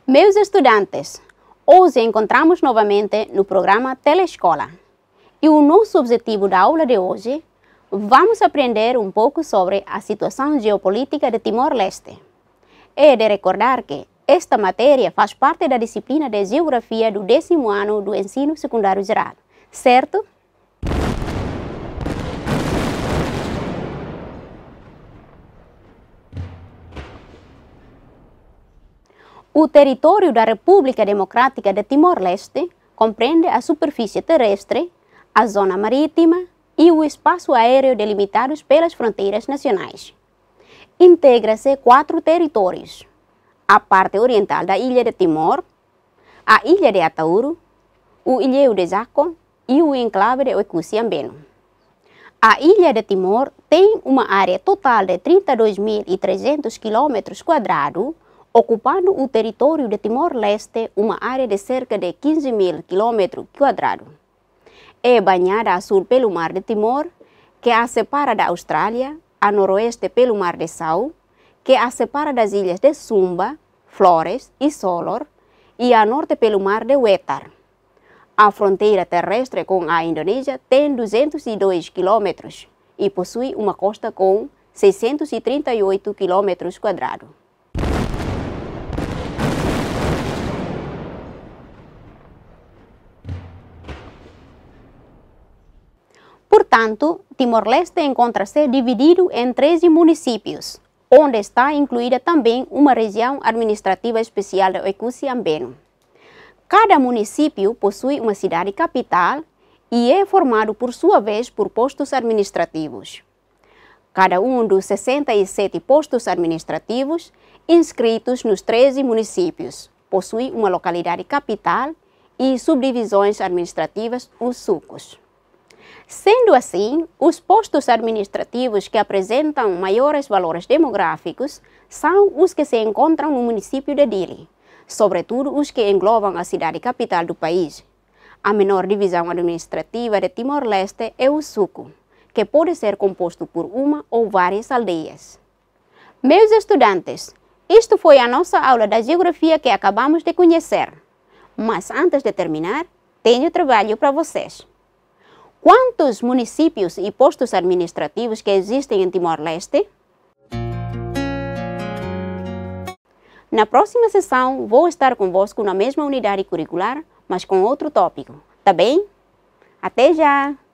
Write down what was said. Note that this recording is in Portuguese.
Meus estudantes, hoje encontramos novamente no programa Telescola. E o nosso objetivo da aula de hoje, vamos aprender um pouco sobre a situação geopolítica de Timor-Leste. É de recordar que esta matéria faz parte da disciplina de Geografia do 10º ano do Ensino Secundário Geral, certo? O território da República Democrática de Timor-Leste compreende a superfície terrestre, a zona marítima e o espaço aéreo delimitados pelas fronteiras nacionais. Integra-se 4 territórios: a parte oriental da ilha de Timor, a ilha de Atauro, o ilhéu de Jaco e o enclave de Oicusi-Ambeno. A ilha de Timor tem uma área total de 32.300 km², ocupando o território de Timor-Leste uma área de cerca de 15.000 km². É banhada a sul pelo Mar de Timor, que a separa da Austrália, a noroeste pelo Mar de Sau, que a separa das ilhas de Sumba, Flores e Solor, e a norte pelo Mar de Wetar. A fronteira terrestre com a Indonésia tem 202 km e possui uma costa com 638 km². Portanto, Timor-Leste encontra-se dividido em 13 municípios, onde está incluída também uma região administrativa especial de Oicusi-Ambeno. Cada município possui uma cidade capital e é formado, por sua vez, por postos administrativos. Cada um dos 67 postos administrativos inscritos nos 13 municípios possui uma localidade capital e subdivisões administrativas, os sucos. Sendo assim, os postos administrativos que apresentam maiores valores demográficos são os que se encontram no município de Dili, sobretudo os que englobam a cidade capital do país. A menor divisão administrativa de Timor-Leste é o suco, que pode ser composto por uma ou várias aldeias. Meus estudantes, isto foi a nossa aula da geografia que acabamos de conhecer. Mas antes de terminar, tenho trabalho para vocês. Quantos municípios e postos administrativos que existem em Timor-Leste? Na próxima sessão, vou estar convosco na mesma unidade curricular, mas com outro tópico. Tá bem? Até já!